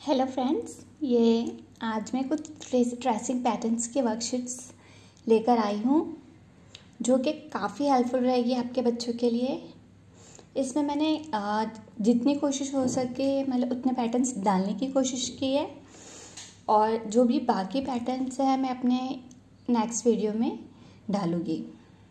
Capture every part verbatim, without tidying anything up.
Hello friends, ये आज मैं कुछ ट्रेसिंग पैटर्न्स के वर्कशीट्स लेकर आई हूँ जो कि काफ़ी हेल्पफुल रहेगी आपके बच्चों के लिए। इसमें मैंने जितनी कोशिश हो सके मतलब उतने पैटर्न्स डालने की कोशिश की है और जो भी बाकी पैटर्न्स हैं मैं अपने नेक्स्ट वीडियो में डालूँगी।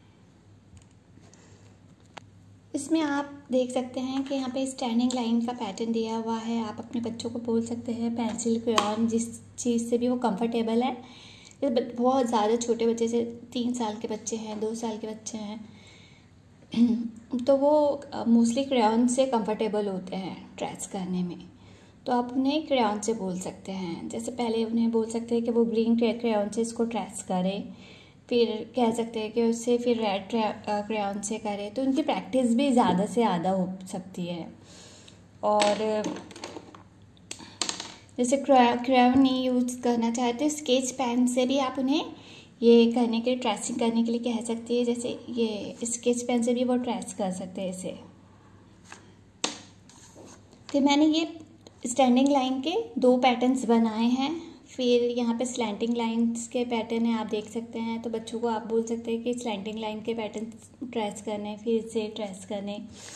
इसमें आप देख सकते हैं कि यहाँ पे स्टैंडिंग लाइन का पैटर्न दिया हुआ है। आप अपने बच्चों को बोल सकते हैं पेंसिल क्रेयॉन जिस चीज़ से भी वो कंफर्टेबल है। बहुत ज़्यादा छोटे बच्चे से तीन साल के बच्चे हैं, दो साल के बच्चे हैं तो वो मोस्टली क्रेयॉन से कंफर्टेबल होते हैं ट्रेस करने में। तो आप उन्हें क्रेयॉन से बोल सकते हैं। जैसे पहले उन्हें बोल सकते हैं कि वो ग्रीन क्रेयॉन से इसको ट्रेस करें, फिर कह सकते हैं कि उससे फिर रेड क्रेयॉन से करें, तो उनकी प्रैक्टिस भी ज़्यादा से ज़्यादा हो सकती है। और जैसे क्रेयॉन नहीं यूज़ करना चाहते स्केच पेन से भी आप उन्हें ये करने के लिए ट्रेसिंग करने के लिए कह सकती है। जैसे ये स्केच पेन से भी वो ट्रेस कर सकते हैं इसे। फिर मैंने ये स्टैंडिंग लाइन के दो पैटर्न्स बनाए हैं। फिर यहाँ पे स्लैंटिंग लाइंस के पैटर्न है, आप देख सकते हैं। तो बच्चों को आप बोल सकते हैं कि स्लैंटिंग लाइन के पैटर्न ट्रेस करने, फिर से ट्रेस करने।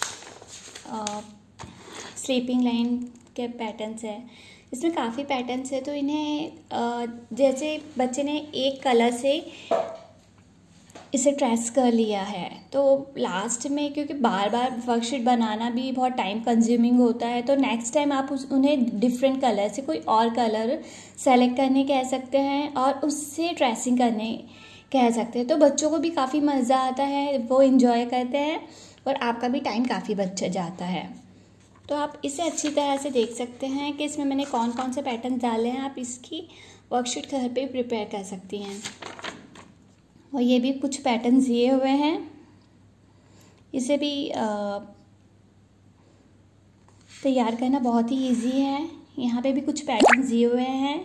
स्लीपिंग लाइन के पैटर्न्स है। इसमें काफ़ी पैटर्न्स है, तो इन्हें आ, जैसे बच्चे ने एक कलर से इसे ट्रेस कर लिया है तो लास्ट में क्योंकि बार बार वर्कशीट बनाना भी बहुत टाइम कंज्यूमिंग होता है, तो नेक्स्ट टाइम आप उस उन्हें डिफरेंट कलर से कोई और कलर सेलेक्ट करने कह सकते हैं और उससे ट्रेसिंग करने कह सकते हैं। तो बच्चों को भी काफ़ी मज़ा आता है, वो इन्जॉय करते हैं और आपका भी टाइम काफ़ी बच जाता है। तो आप इसे अच्छी तरह से देख सकते हैं कि इसमें मैंने कौन कौन से पैटर्न डाले हैं। आप इसकी वर्कशीट घर पर प्रिपेयर कर सकती हैं। और ये भी कुछ पैटर्न्स दिए हुए हैं, इसे भी तैयार करना बहुत ही इजी है। यहाँ पे भी कुछ पैटर्न्स दिए हुए हैं।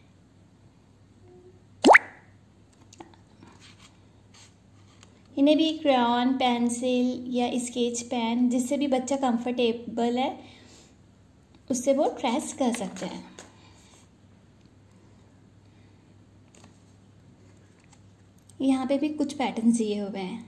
इन्हें भी क्रेयॉन, पेंसिल या स्केच पेन जिससे भी बच्चा कंफर्टेबल है उससे वो ट्रेस कर सकते हैं। यहाँ पे भी कुछ पैटर्न्स दिए हुए हैं।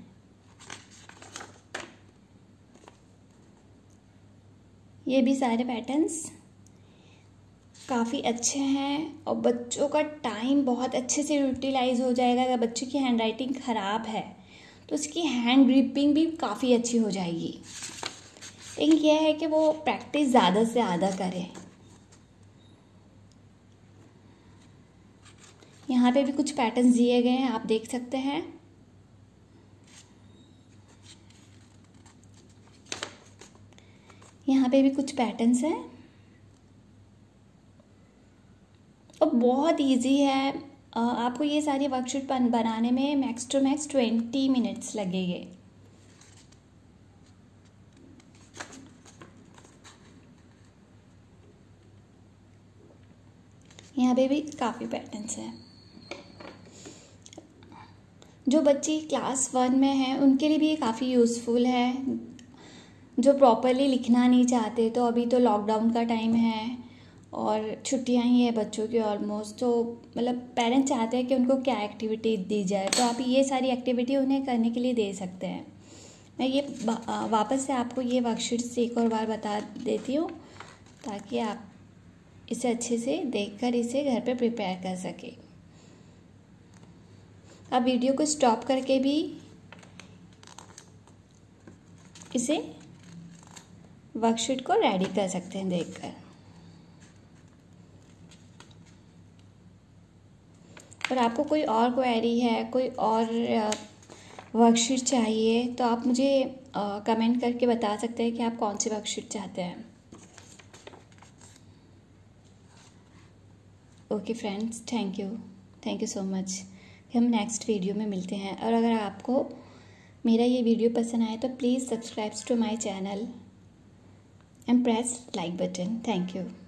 ये भी सारे पैटर्न्स काफ़ी अच्छे हैं और बच्चों का टाइम बहुत अच्छे से यूटिलाइज हो जाएगा। अगर बच्चों की हैंडराइटिंग ख़राब है तो उसकी हैंड ग्रिपिंग भी काफ़ी अच्छी हो जाएगी। लेकिन यह है कि वो प्रैक्टिस ज़्यादा से ज़्यादा करें। यहाँ पे भी कुछ पैटर्न्स दिए गए हैं, आप देख सकते हैं। यहाँ पे भी कुछ पैटर्न्स हैं और बहुत इजी है। आपको ये सारी वर्कशीट बनाने में max to max twenty minutes लगेंगे। यहाँ पे भी काफ़ी पैटर्न्स हैं। जो बच्चे क्लास वन में हैं उनके लिए भी ये काफ़ी यूज़फुल है। जो प्रॉपरली लिखना नहीं चाहते, तो अभी तो लॉकडाउन का टाइम है और छुट्टियां ही है बच्चों की ऑलमोस्ट, तो मतलब पेरेंट्स चाहते हैं कि उनको क्या एक्टिविटी दी जाए, तो आप ये सारी एक्टिविटी उन्हें करने के लिए दे सकते हैं। मैं ये वापस से आपको ये वर्कशीट्स एक और बार बता देती हूँ ताकि आप इसे अच्छे से देखकर इसे घर पे प्रिपेयर कर सके। आप वीडियो को स्टॉप करके भी इसे वर्कशीट को रेडी कर सकते हैं देखकर। और आपको कोई और क्वेरी है, कोई और वर्कशीट चाहिए तो आप मुझे कमेंट करके बता सकते हैं कि आप कौन सी वर्कशीट चाहते हैं। Okay friends, thank you thank you so much. हम नेक्स्ट वीडियो में मिलते हैं। और अगर आपको मेरा ये वीडियो पसंद आए तो please subscribe to my channel and press like button. Thank you.